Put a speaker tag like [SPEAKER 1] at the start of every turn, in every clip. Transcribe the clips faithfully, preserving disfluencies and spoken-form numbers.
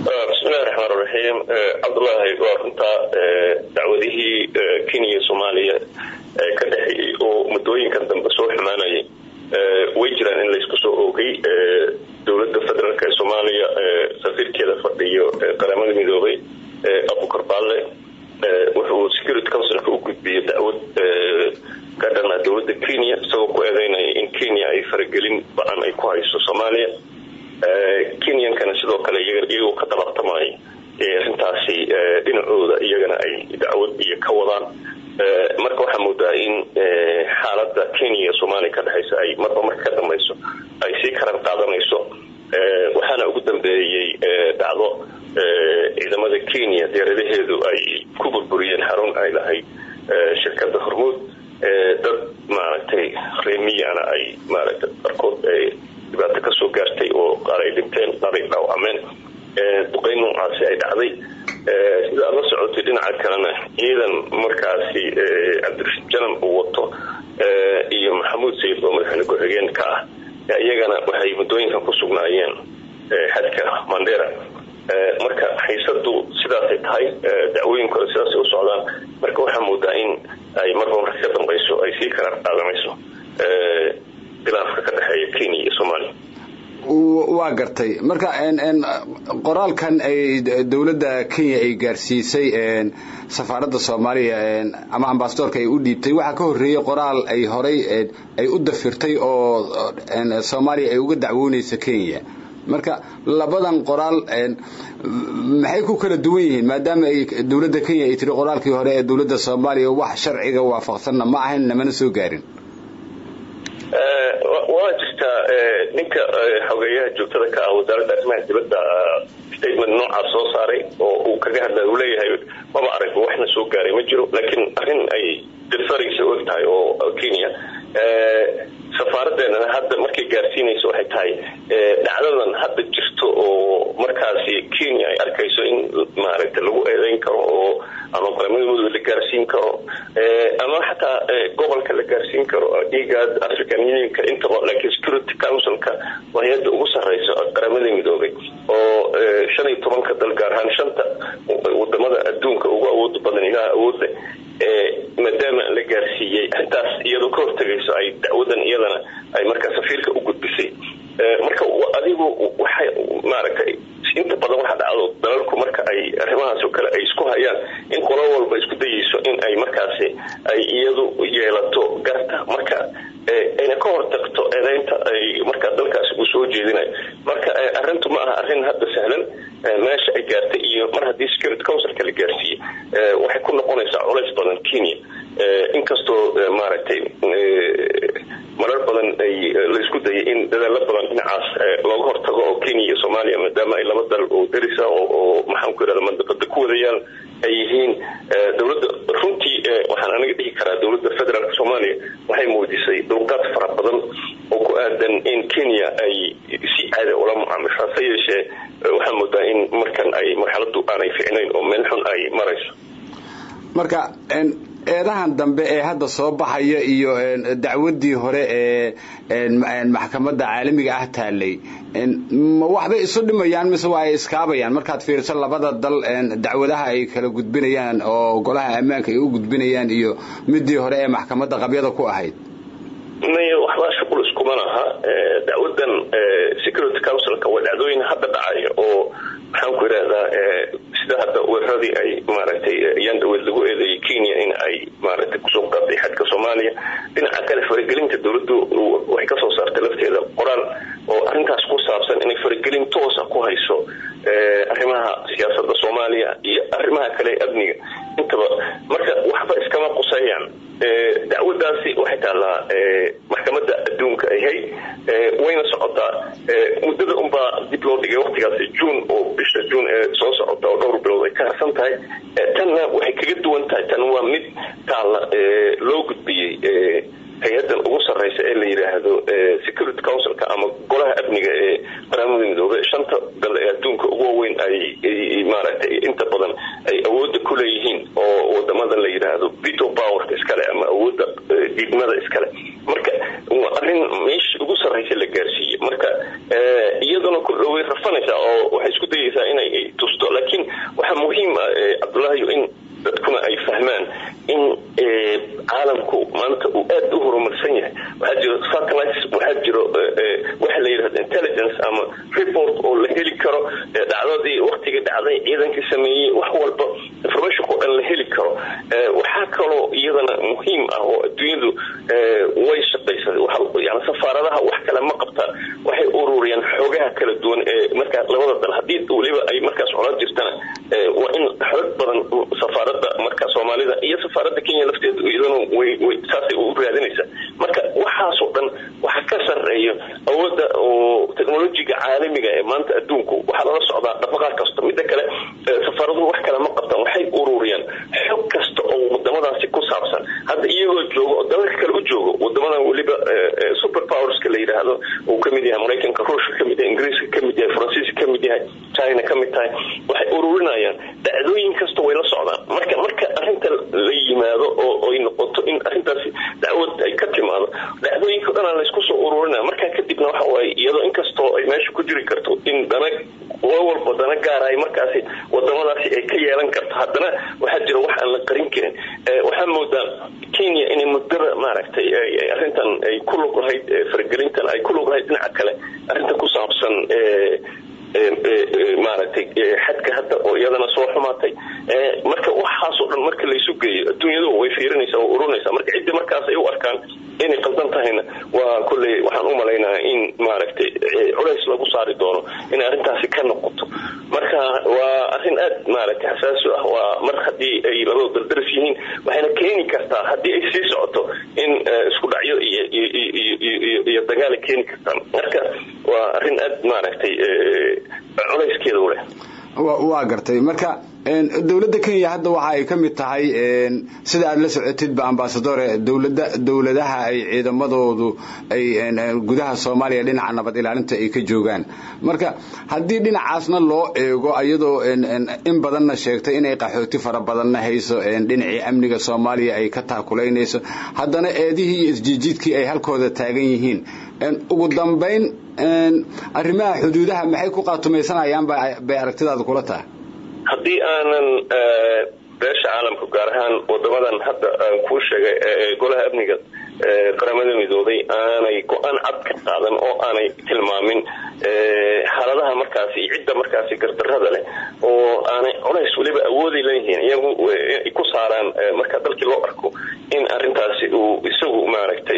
[SPEAKER 1] بسم الله الرحمن الرحيم. عبد الله وأنت دعوته كينيا سوماليا كدحي ومدوين كان بسوح ماني ويجرا إن ليسكسو أوكي دولة الفدرال كسوماليا سفير كذا فرديو قرامة الميدوبي أبو كربالة وهو سكيورتي كونسل كوكب بدعوة قدرنا دولة كينيا سوق أذينا إن كينيا أي فرقلين بأن أي كويس سوماليا كينيا كان سيدو كلا يجريو كتلق تماي رنتاسي دينعودا iyagana ay dacwad iyo ka wadaan marka waxa moodaa in xaaladda Kenya Soomaaliya ka dhaxaysa ay marba marka ka dambayso ay si karan qaadanayso waxaana ugu dambeeyay dacdo ciidamada Kenya diyaaradaheedu ay ku burburiyeen xarun ay lahay shirkadda Hormuud dad maaragtay reemiyana ay maaragtay barkood ay dibadda ka soo gaartay oo qaar ay dhinteen qaar ay dhaawacmeen duqeyn noocaasi ay dhacday sida la socotay dhinaca kalena ciidan markaasi Cabdirashiid Janan uu wato iyo Maxamuud Sayid oo madaxweyne ku-xigeen ka ah iyagana waxay mudooyinkan ku sugnaayeen xadka Mandera marka xiisadu sidaas ay tahay dacwooyinku sidaas u socdaan marka waxa moodaa in ay marba marka ka dambayso ay sii karar qaadanayso khilaafka ka dhaxeeya Kenya iyo Soomaaliya
[SPEAKER 2] waa gartay marka een qoraalkan ay dawladda Kenya ay gaarsiisay een safaaradda Soomaaliya een ama ambassadorka ay u dhiibtay waxa ka horeeyay qoraal ay horay ay u dafirtay oo een Soomaaliya ay uga dacwoonaysa Kenya marka labadan qoraal een maxay ku kala duwan yihiin maadaama ay dawladda Kenya ay tiri qoraalkii hore ee dawladda Soomaaliya wax sharciga waafaqsan ma ahayn namana soo gaarin
[SPEAKER 1] واجهت ninka xogeeyaha joogtada ka ah wasaaradda arrimaha dibadda statement nooca soo saaray oo uu kaga hadlay uu leeyahay maba arag waxna soo gaaray ma jiro laakiin arrin ay dirfarayso oo tahay oo Kenya safaaraddeena hadda markay gaarsiinayso waxay tahay dhacdadan hadda jirto oo markaasi Kenya ay arkayso in maaragtay lagu eedeyn karo oo ama qaramada la gaarsiin karo ama xataa gobolka la gaarsiin karo igad African Union ka inta laakiin Security Council ka hay'adda ugu sarreysa qaramada midoobay oo shan iyo toban ka dal gaar ahaan shanta wadamada adduunka ugu awood badan ilaa awood maadaama la gaarsiiyay intaas iyadoo ka hortagayso ay dacwadan iyadana ay marka safiirka u gudbisay marka adigu waxay maaragtay inta badan waxa dhacdo dalalku marka ay arrimahaas oo kale ay isku hayaan in qolo walba isku dayayso in ay markaasi ay iyadu yeelato garta marka ayna ka hortagto eedaynta ay marka dalkaas u soo jeedinay marka arrintu ma aha arrin hadda sahlan meesha ay gaartay iyo mar haddii Security Council ka la gaarsiiyay waxay ku noqonaysaa culays badan Kenya inkastoo maaragtay marar badan ay la isku dayay in dadaal badan dhinacaas looga hortago oo Kenya iyo Soomaaliya maadaama ay laba dal oo darisa oo maxaan ku yiraahdaa mandaqada ku wadayaan ay yihiin dawladda runtii waxaan anaga dhihi karaa dawladda federaalka Soomaaliya waxay muujisay dulqaad fara badan oo ku aadan in Kenya ay si caadi ula mucaamilaan sayeshe waxaan moodaa in markan ay marxaladu aanay fiicnayn oo meel xun ay marayso
[SPEAKER 2] marka eedahan dambe ee hadda soo baxaya iyo dacwadii hore ee maxkamadda caalamiga ah taalay ma waxba isu dhimayaan mise waa ay iskaabayaan markaad fiiriso labada dal dacwadaha ay kala gudbinayaan oo golaha ammaanka ay u gudbinayaan iyo midii hore ee maxkamadda qabyada ku ahayd
[SPEAKER 1] mayo waxba shaqo isku malaha dacwadan Security Council ka wadacdooyin hadda dhacay oo waxaan ku yiraahdaa sida hadda weeraradi ay maaragtay yanda wad lagu eedeeyay Kenya in ay maaragtay ku soo qaaday xadka Soomaaliya dhinaca kale faragelinta dawladdu waxay ka soo saartay lafteeda qoraal oo arrintaas ku saabsan in faragelin toos ah ku hayso arrimaha siyaasadda Soomaaliya iyo arrimaha kale amniga intaba marka waxba iskama qusayaan dacwadaasi waxay taalaa maxkamadda adduunka ay hay wayna socotaa muddada umba dib loo dhigay waqtigaas June oo bisha June ee soo socota oo dhowr bilood ay ka harsan tahay tanna waxay kaga duwan tahay tan waa mid taala loo gudbiyay hay'adda ugu sarreysa ee la yiraahdo Security Council ka ama golaha amniga ee qaramada midoobay shanta dal ee adduunka ugu weyn ay maaragtay inta badan ay awood ku leeyihiin oo wadamada la yiraahdo veto power iskale ama awood diidmada iskale marka arrin meesh ugu sarreysa la gaarsiiyay marka iyaduna ku dhawey rafanaysa oo waxay isku dayaysaa inay waayo in dadkuna ay fahmaan in caalamku maanta uu aad u horumarsan yahay waxa jiro satellites waxa jiro waxa la yiraahdo intelligence ama report oo la heli karo dhacdadii waqtiga dhacday ciidankii sameeyay wax walba information ko dhan la heli karo waxa kaloo iyadana muhiim ah oo adduunyadu way shaqaysaa waxa yani safaaradaha wax kale ma qabtaan waxay ururiyaan xogaha kala duwan ee marka labada dal hadii waliba ay markaas colaad jirtana waa in xog badan safaarada marka Soomaalida iyo safaarada Kenya lafteedu iyadana way way saasi u raadinaysa marka waxa soo dhan waxa ka sareeyo awooda oo teknolojiga caalamiga ee maanta adduunku waxa la socdaa dhaqaaq kasta mid kale safaaraduhu wax kale ma qabtaan waxay ururiyaan xog kasta oo wadamadaasi ku saabsan hadda iyagoo joogo dalka kale u joogo wadamada waliba super powers ka la yiraahdo oo kamid yahay Mareykanka Ruushka kamid yahay Ingiriiska kamid yahay Faransiiska kamid yahay China kamid tahay waxay ururinayaan dhacdooyin kasta way la socdaan marka marka arinta la yimaado oo ay noqoto in arintaasi dacwad ay ka timaado dhacdooyinka dhan la isku soo ururinaa marka kadibna waxa way iyadoo inkastoo ay meesha ku jiri karto in dana walba dana gaar ah markaasi wadamadaasi ay ka yeelan karto haddana waxa jira wax aan la qarin karin waxa moodaa Kenya inay muddo maaragtay arintan ay ku lug lahayd fargelintan ay ku lug lahayd dhinaca kale arinta ku saabsan maaragtay xadka hadda oo iyadana soo xumaatay marka waxa soo dhan marka la isu geeyo adduunyadu way fiirinaysaa oo ururinaysaa marka cid markaas ay u arkaan inay qaldan tahayna waa kulli waxaan u maleynayaa in maaragtay culays lagu saari doono in arintaasi ka noqoto marka waa arin aad maaragtay xasaasi ah waa mar hadii ay laba daldaris yihiin waxayna keeni kartaa hadii ay sii socoto in isku dhacyo iyo iyo dagaal keeni kartaa marka waa arin aad maaragtay culayskeeda u leh
[SPEAKER 2] waa gartay marka dawladda Kenya hadda waxa ay kamid tahay sida aad la socotid ba ambassador dawladda dawladaha ay ciidamadoodu ay gudaha Soomaaliya dhinaca nabad ilaalinta ay ka joogaan marka hadii dhinacaasna loo eego ayadoo in badanna sheegtay inay qaxooti fara badanna hayso dhinacii amniga Soomaaliya ay ka taakuleynayso haddana eedihii isjiijidkii ay halkooda taagan yihiin ugu dambeyn arrimaha xuduudaha maxay ku qaatumaysanayaan bay aragtidaadu kula tahay
[SPEAKER 1] hadii aanan beesha caalamka gaar ahaan wadamadan hadda aan ku sheegay golaha amniga qaramada midoobay aanay go'aan cad ka qaadan oo aanay tilmaamin xaaladaha markaasi cidda markaasi gardarrada leh oo aanay culays waliba awoodi leeyihiin iyagu ku saaraan marka dalkii loo arko in arintaasi uu isagu maaragtay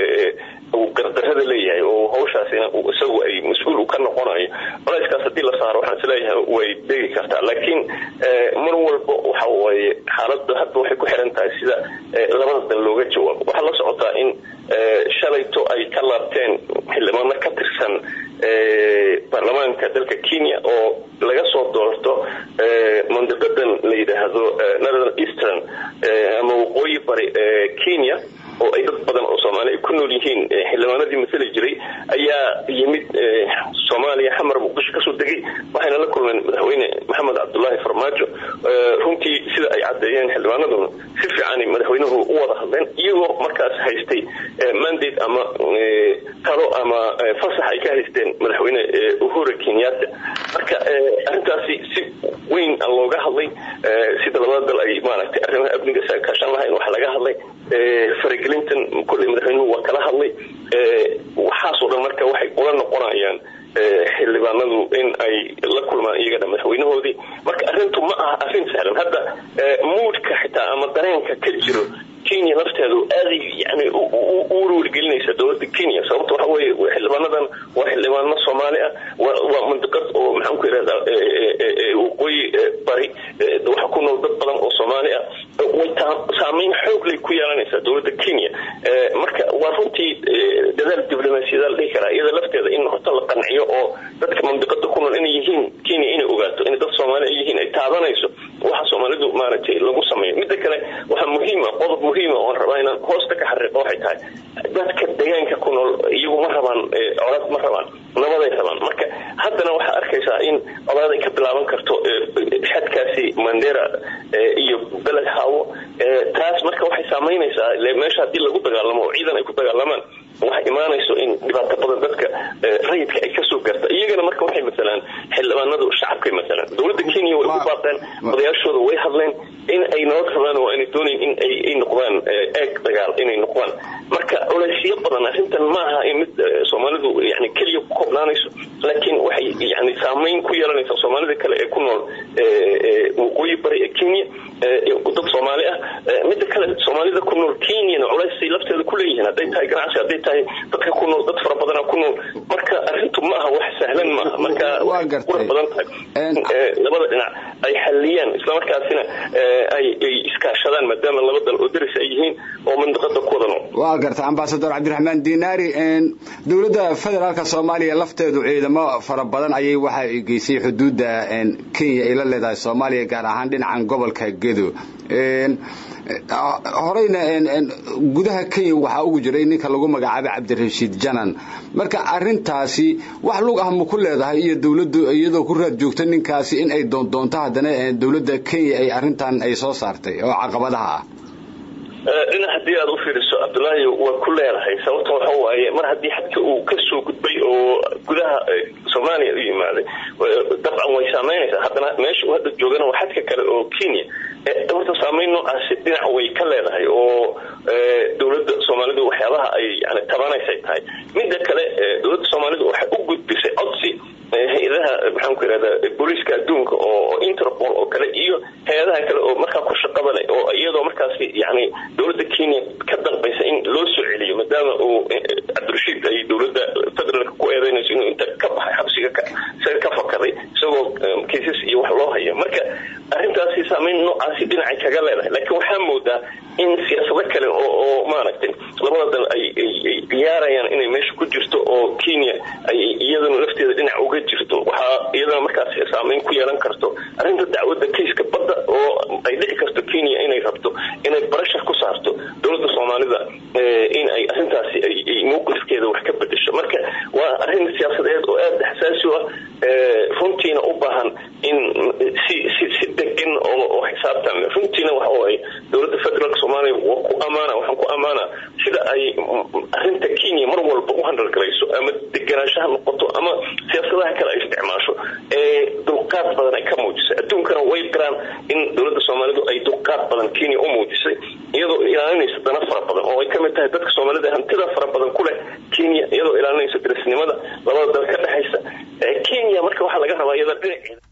[SPEAKER 1] uu gardarrada leeyahay oo hawshaasina uu isagu ay mas'uul ka noqonayo culayskaas hadii la saaro waxaan isleeyahay way deegi kartaa laakiin mar walba waxa weeye xaaladda hadda waxay ku xiran tahay sida labada dal looga jawaabo waxa la socotaa in shalayto ay ka laabteen xildhibaano ka tirsan baarlamaanka dalka Kenya oo laga soo doorto mandaqadan la yiraahdo Northern Eastern ama waqooyi bari Kenya oo ay dad badan oo Soomaali ku nool yihiin xildhibaanadii mas'uul jiray ayaa yimid Soomaaliya xamar muqdisho ka soo degay waxayna la kulmeen madaxweyne Maxamed Cabdullaahi Farmaajo runtii sida ay cadeeyeen xildhibaanaduna si fiican madaxweynuhu u wada hadleen iyagoo markaas haystay mandate ama talo ama fasax ay ka haysteen madaxweyne Uhuru Kenyatta marka arintaasi si weyn looga hadlay sida labada dal ay maaragtay arrimaha amniga ka shan lahayn wax laga hadlay faragelintan kulli madaxweynuhu waa kala hadlay waxa soo dhan marka waxay ula noqonayaan xildhibaanadu in ay la kulmaan iyaga madaxweynahoodii marka arintu ma aha arin sahlan hadda moodka xitaa ama dareenka ka jiro Kenya lafteedu aad yani u ruulgelinaysa dawladda Kenya sababtoo waxa weeye xildhibaanadan waa xildhibaano Soomaali ah waa mandaqad oo maxaan ku yiraahdaa waqooyi bari waxa ku nool dad badan oo Soomaali ah way saameyn xoog leh ku yeelanaysa dawladda Kenya marka waa runtii dadaal diblomaasiyada la dhigay iyada lafteeda in horta la qanciyo oo dadka mandaqada ku nool inay yihiin Kenya inay ogaato in dad Soomaali yihiin ay taabanayso waxa Soomaalidu maaragtay lagu sameeyo mid kale waxa muhiim ah qodob muhiim ah oo rabaa inaan hoosta ka xariiqo waxay tahay dadka deegaanka ku nool iyagu ma rabaan colaad ma rabaan nabaday rabaan marka haddana waxa arkaysaa in colaad ay ka bilaaban karto xadkaasi Mandera iyo Beled Hawo taas marka waxay saameynaysaa meesha hadii lagu dagaalamo ciidan ay ku dagaalamaan waxa imaanayso in dhibaato badan dadka rayidka ay ka soo gaarto iyagana marka waxay masalan xildhibaanadu shacabka masalan dawladda Kenya way u baaqeen odayaashooda way hadleen in ay nabad rabaan oo inay doonayaan in ay ay noqdaan eeg dagaal inay noqdaan marka culeysyo badan arrintan maaha in mid Soomaalidu yani kaliya ku koobnaanayso laakiin waxay yani saameyn ku yeelanaysaa Soomaalida kale ee ku nool waqooyi bari ee Kenya dad Soomaali ah mid kale Soomaalida ku nool Kenya culeysyo lafteeda ku leeyihiin haday tahay ganacsi haday tahay dadka ku nool dad fara badan ku nool marka arrintu maaha wax sahlan maaha marka waa gartay badan tahay labada dhinac ay xaliyaan isla markaasina ay iskaashadaan maadaama laba dal oo daris ay yihiin oo mandaqada ku wada nool
[SPEAKER 2] waa gartay ambassador Cabdiraxmaan Diinaari dawladda federaalka Soomaaliya lafteedu ciidamo fara badan ayay waxa ay geysay xuduudda Kenya ila leedahay Soomaaliya gaar ahaan dhinacan gobolka Gedo horeyna gudaha Kenya waxa ugu jiray ninka lagu magacaabay Cabdirashiid Janan marka arintaasi wax lug ah ma ku leedahay iyo dawladdu iyadoo ku raad joogta ninkaasi in ay doonto hadana dawladda Kenya ay arintan ay soo saartay oo caqabadaha ah
[SPEAKER 1] ina hadii aad u fiiriso Abdullaahi waa ku leedahay sababtoo waxa waaye mar hadii xadka uu ka soo gudbay oo gudaha Soomaaliya u yimaaday dabcan way saameynaysaa hadana meesha uu hadda joogana waa xadka kale oo Kenya horta saameyn noocaas dhinac way ka leedahay oo dawladda Soomaalidu waxyaabaha ay yani tabanaysay tahay mid kale dawladda Soomaalidu waxay u gudbisay codsi hay'adaha maxaan ku yiraahdaa booliska adduunka oo Interpol oo kale iyo hay'adaha kale oo markaa ku shaqada leh oo iyadoo markaas yani dawladda Kenya ka dalbaysa in loo soo celiyo maadaama uu Cabdirashiid ay dawladda federaalka ku eedeynayso inuu inta ka baxay xabsiga ka saga ka fakaday isagoo cases iyo wax loo hayo marka arrintaasi saameyn noocaas dhinaca kaga leedahay laakiin waxaa moodaa in siyaasado kale oo oo maaragtay labada dal ay diyaarayaan inay meesha ku jirto oo Kenya ay iyadana lafteeda dhinac uga jirto waxa iyadana markaas saameyn ku yeelan karto arrinta dacwadda kiiska badda oo ay dhici karto Kenya inay rabto inay barashar ku saarto dawladda Soomaalida in ay arrintaasi ay mowqifkeeda wax ka bedesho marka waa arrin siyaasadeed oo aad xasaasi ah runtiina u baahan in si si si degan oo xisaabtan runtiina waxa oo ay dawladda federaalka Soomaaliya waa ku amaana waxaan ku amaana sida ay arrinta Kenya mar walba u handle garayso ama deganaanshaha noqoto ama siyaasadaha kale ay isticmaasho ee dulqaad badan ay ka muujiso adduunkana way garaan in dawladda Soomaalidu ay dulqaad badan Kenya u muujisay iyadoo ilaalinaysa dana fara badan oo ay kamid tahay dadka Soomaalida hantida fara badan ku leh Kenya iyadoo ilaalinaysa dirisnimada labada dal ka dhaxaysa Kenya marka waxa laga rabaa iyada dhinaceeda